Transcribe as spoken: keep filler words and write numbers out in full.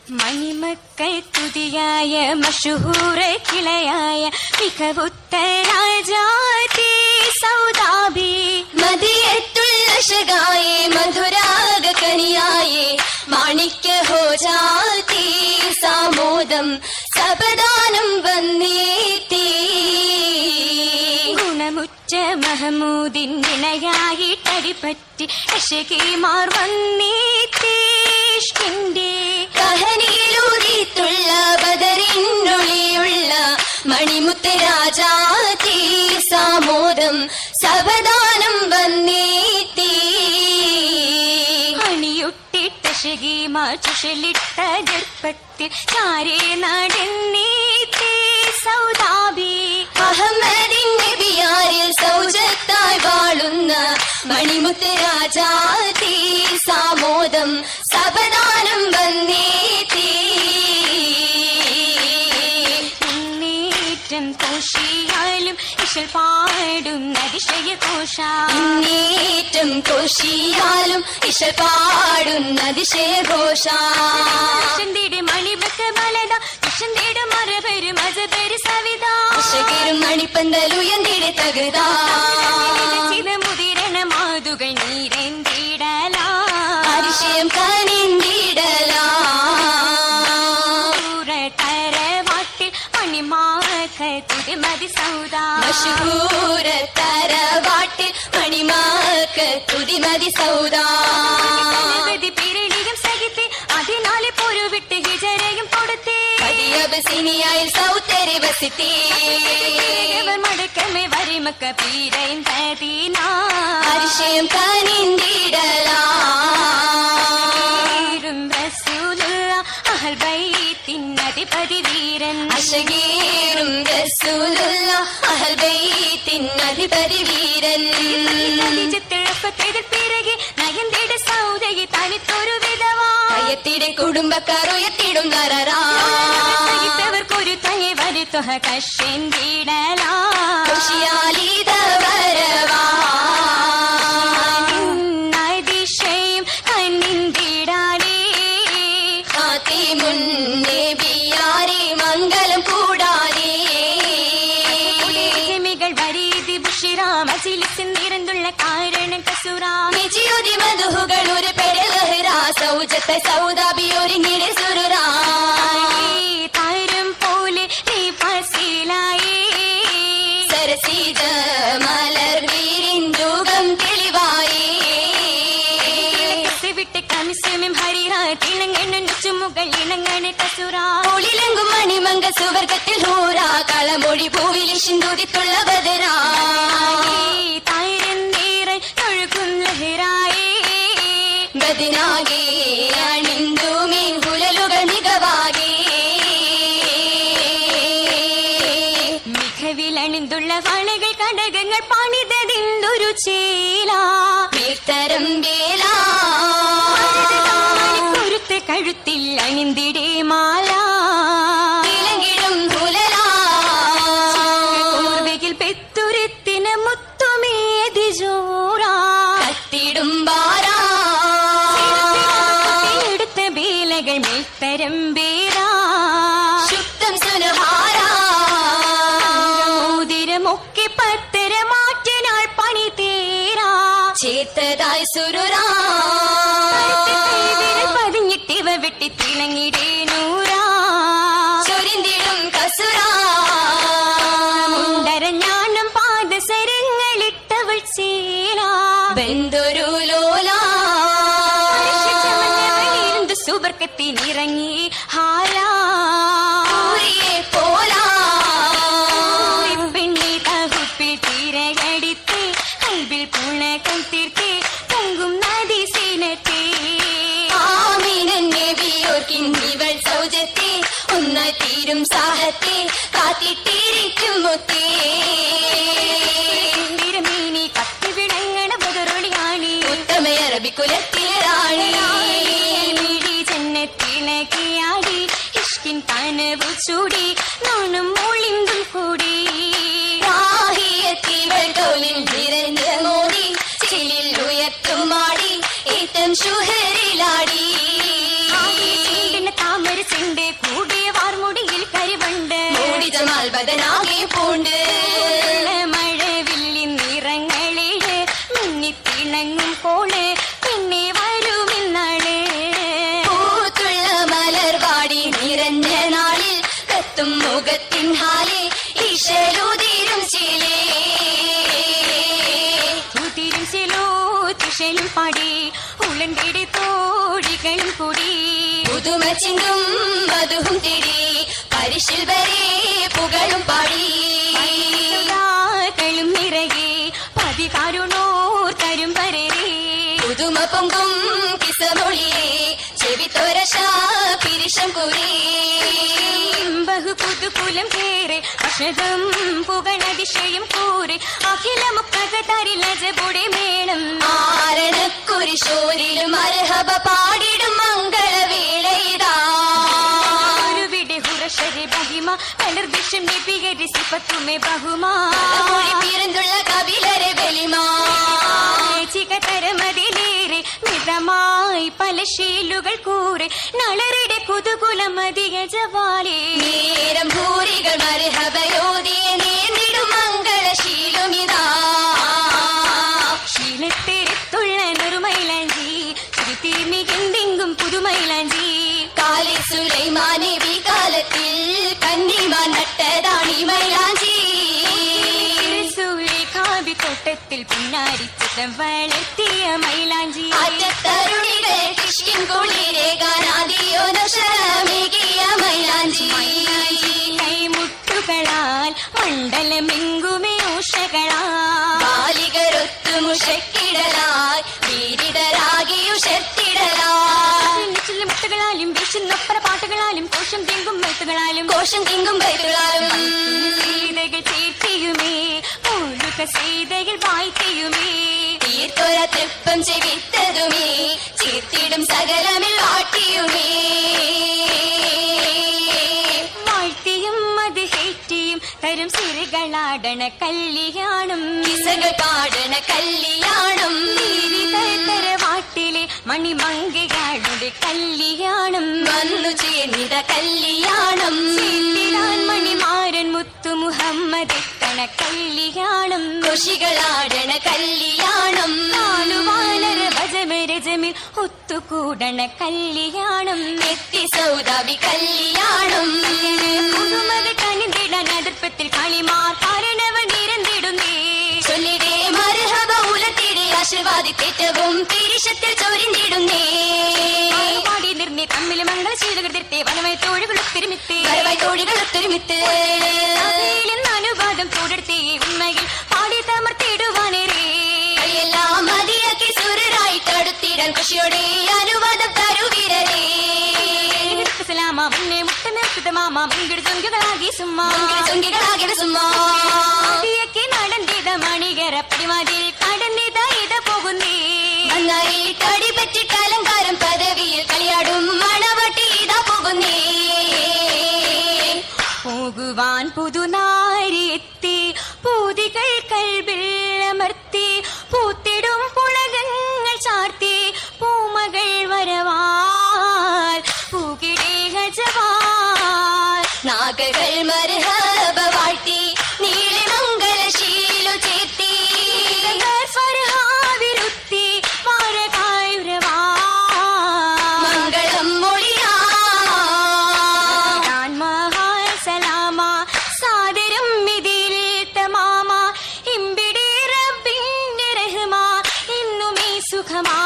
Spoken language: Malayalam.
മണിമക്കൾ തുതിയായ മഷഹൂറ കിളയായ മികവുറ്റ രാജാതി സൗദാബി മദിയത്തുള്ള ശകായേ മധുരാഗ കനിയായേ മാണിക്യ ഹോ ജാതി സാമോദം സബദാനം വന്നേത്തി ഗുണമുറ്റ മഹമൂദിൻ വിനയായി തടിപ്പറ്റി അശകിമാർ വന്നേത്തിഷ്കിന്റെ കഹനിയിലൂതിയിട്ടുള്ള ബദറിനുള്ളിയുള്ള മണിമുത്ത് രാജാതി സാമോദം സബദാനം വന്നേത്തി അണിയൊട്ടിട്ട ശകിമാർ ചുഷലിട്ട ഗർഭത്തിൽ ചാരേ നടന്നേത്തി സൗദാബി അഹമ്മദിൻ നബിയാരിൽ സൗജത്തായി വാഴുന്ന മണിമുത്ത് രാജാതി സാമോദം സബദാനം വന്നേത്തി മുന്നേറ്റം കോശിയാലും ഇശൽ പാടും അതിശയ കോശ മുന്നേറ്റം കോശിയാലും ഇശൽ പാടും അതിശയ ഘോഷ മണിബക്ക ബലത കൃഷ്ണന്റെ മറപെരു മജപെരു സവിത അശകിരും മണിപ്പന്തലുയർന്നിടെ തകൃതാ മുതിരണ മാതുകൾ നീരെന്തിടല അതിശയം കനിന്തിടലാ തരവാട്ടിൽ മണിമാക്ക തുതിമതി സൗദ മഷഹൂര തരവാട്ടിൽ മണിമാക്ക തുതിമതി സൗദാ പിരളിയും സഹിത്തെ അതിനാലെ പൊരുവിട്ട് ഹിജരയും കൊടുത്തേ സിനിയായി സൗത്തരി വസിത്തേ മടക്കമേ വരിമക്ക പീരയും തദീന അതിശയം കനിന്തിടലാ അഹൽ ബൈത്തിൻ അധിപതി വീരൻ അശകീറും റസൂലുള്ള അഹൽ ബൈത്തിൻ അധിപതി വീരൻ പിറകെ നയന്തിട സൗദയെ തനിത്തൊരു വിധവാ കയത്തിടെ കുടുംബക്കാർ ഉയർത്തിടും നരരാവർക്കൊരു തയെ വരുത്തുക കഷെന്തിടലാ ഖുഷിയാലിത വരവാ അതിശയം കന്നിന്തിടാനേ മുന്നേബിയാരെ മംഗലം കൂടാനേ വരീതി ബുഷിറാമസിലിസിൻ നിരന്തുള്ള കാരണം കസുറാ നിജിയുതി മധുഹുകൾ ഒരു പെടലഹ്റാ സൗജത്തെ സൗദാബി ഒരുങ്ങിടെ സുരുറാ താരം പോലെ നീ ഫസിലായേ സരസീജ മലർ വീരിന്ദുകം തെളിവായേ വിട്ട് കമിസമ്യം ഹരിറാ തിളങ്ങണ്ണൻ ചുമുകൾ ഇണങ്ങണ കസുറാ ഒളിലങ്കും മണിമങ്ക സുവർഗത്തിൽ ഹൂറാ കളമൊഴി പൂവിലി സിന്ദൂരിത്തുള്ള ബദരാ താരം നേരൻ ഒഴുകും ലഹരായേ ബദിനാകെ അണിന്തു മീൻകുലലുകൾ മികവാകെ മികവിലണിന്തുള്ള വളകൾ കടകങ്ങൾ പണിതതിന്തൊരു ചേല മീത്തരം വേല കുരുത്ത് കഴുത്തിൽ അണിന്തിടേ മാല ഇലങ്കിടും ഹുലലാ കൂർവയിൽ പെത്തുരത്തിന് മുത്തുമേതി ജോറാ കത്തിടും ബാരാ എടുത്ത വേലകൾ മേൽത്തരം വേരാ ശുദ്ധം സുനഹാരാ മോതിരമൊക്കെ പത്തര മാറ്റിനാൾ പണി തേരാ ചേത്തതായി സുരുരാ പതിഞ്ഞിട്ടിവ വെട്ടി തിളങ്ങിടേ നൂറാ ചൊരിന്തിടും കസുരാ മുണ്ടരഞ്ഞാണം പാദസരങ്ങളിട്ടവൾ ചേരാ ബന്ധുരു ലോലാ സുബർക്കത്തിനിറങ്ങി ഹാരാ പോലാ പെണ്ണി തകുപ്പിൽ തിരകടിത്ത് കൽവിൽ പുണക്കം തീർത്ത് പൊങ്കും നദി സീനത്തെ ആമീനൻ നബിയോർക്കിന്നിവൾ സൗജത്തെ ഒന്നായി തീരും സാഹത്തെ കാത്തിട്ടിരിക്കും മുത്തേ തിരമീനി കത്തി വിളങ്ങണ ബദറൊളിയാണി ഉത്തമ അറബിക്കുലത്തിലെ റാണി ജന്നത്തിളകിയാടി ഇഷ്കിൻ കനവു ചൂടി നാണും ഒളിന്തും കൂടി റാഹിയത്തിവൾ തോലിൽ നിറഞ്ഞ മോദി ചിലിൽ ഉയർത്തും മാടി ഈത്തം ശുഹരിലാടി താമര മുഖത്തിൻ ഹാലേ ഈശലുതിരും ശീലേ ഉതിരും ശീലോ തിശലും പാടി ഉളണ്ടിടെ തോഴികളും കൂടി പുതുമ ചിന്തും മധുവും തേടി പരിശിൽ വരെ പുകളും പാടി ും നിറയെ പതികാരുണോർ തരും വരരെ പുതുമ പൊങ്കും കിസമൊളിയെ ചെവിത്തോരശ പിരിശം കൂടി ബഹു പുതുകുലം കേറെ അഷതം പുകണതിശയം കൂറെ അഖില മുക്കകതരി ലജബുടെ മേളം ആരണക്കുരിശോരിലും അർഹബ പാടിടും മംഗളവേളയിതാ ഒരുവിടെ ഹുറശരെ ബഹിമ കലർദിശം നിപികരി സിഫത്തുമേ ബഹുമാ പിറന്തുള്ള കപിലരെ ബലിമാ ചികതരമതിലേറെ മിതമായി പല ശീലുകൾ കൂറെ നളരുടെ കുതുകുലമതിയ ജവാലേ നേരം ഭൂരികൾ മർഹബയോദിയെ നേർന്നിടും മംഗളശീലുമിതാ ശീലത്തെരുത്തുള്ള നുറുമൈലാഞ്ചി ശ്രുതി മികുന്തെങ്കും പുതുമൈലാഞ്ചി കാലി സുലൈമാനെ വികാലത്തിൽ കന്നിമാൻ നട്ടതാണി മൈലാഞ്ചി തോട്ടത്തിൽ പിന്നാരി ചിത്രം വളർത്തിയ മൈലാഞ്ചി തരുണികൾ കിഷ്കിൻ കുളിരെ ഗാനാദിയോ നശരമേകിയ മൈലാഞ്ചി കൈമുട്ടുകളാൽ മണ്ഡലമെങ്കുമേ ഉഷകളാൽ ബാലികരൊത്തു മുഷക്കിടലാൽ വീരിതരാകിയുഷർത്തിടലാൽ മുട്ടുകളാലും വീശുന്നൊപ്പര പാട്ടുകളാലും കോശം തിങ്കും മെഴുത്തുകളാലും കോശം തിങ്കും കൈകളാലും സീതകൾ ചേർത്തിയുമേ മുഴുക സീതകൾ വായിക്കയുമേ തീർത്തൊര തൃപ്പം ചെവിത്തതുമേ ചീർത്തിടും സകലമിൽ വാട്ടിയുമേ വാഴ്ത്തിയും അത് ഹേറ്റിയും തരും സിറുകളാടണ കല്യാണം കിസകൾ പാടണ കല്യാണം തരവാട്ടിലെ മണിമങ്കകളുടെ കല്യാണം വന്നു ചേർന്നിത കല്യാണം മണിമാരൻ മുത്തു മുഹമ്മദ് എത്തണ കല്യാണം ഋഷികളാടണ കല്യാണം വാനര ഭജമരജമിൽ ഒത്തുകൂടണ കല്യാണം എത്തി സൗദാബി കല്യാണം മുഹമ്മദ് കനിന്തിടാൻ അതിർപ്പത്തിൽ കളിമാർ കാരണവ നിരന്തിടുന്നേ ചൊല്ലിടേ മർഹബ ഉലത്തിടെ ആശീർവാദിത്തേറ്റവും തിരിശത്തിൽ ചൊരിഞ്ഞിടുന്നേ പാടി നിർന്നേ തമ്മിൽ മംഗളശീലകൃത്യത്തെ വനമായി തോഴുകളൊത്തൊരുമിത്തേ വരവായി തോഴികളൊത്തൊരുമിത്ത് അനുവാദം കൂടെടുത്തേ ഉണ്മയിൽ പാടി തമർത്തിടുവാനേരേ എല്ലാം മതിയാക്കി സുരരായിട്ടടുത്തിടാൻ കൃഷിയോടെ അനുവാദം തരുവിരരേ സലാമ മുന്നേ മുട്ട നിർത്തുതമാമ മുൻകിട് ചൊങ്കികളാകി സുമ്മാ ചൊങ്കികളാകിട സുമ്മാ നടന്നിത മണികര പടിമാതിൽ കടന്നിത ഇത പോകുന്നേ നന്നായി കടിപറ്റിട്ട് അലങ്കാരം പദവിയിൽ കളിയാടും മണവട്ടി ഇതാ പോകുന്നേ പോകുവാൻ പുതുനാരിയെത്തി പൂതികൾ കൽബില്ലമർത്തി പൂത്തിടും പുളകങ്ങൾ ചാർത്തി പൂമകൾ വരവാൽ പൂകിടേ ഹജവാൽ നാഗകൾ മർഹബ വാഴ്ത്തി നീളി മംഗളശീലു ചേർത്തി ഫർഹാവിരുത്തി മാരകായുരവാ മംഗളം മൊഴിയാ മഹാൽ സലാമ സാദരം ഇതിൽ തമാമ ഇമ്പിടി റബ്ബിന്റെ റഹ്മ ഇന്നുമേ സുഖമാ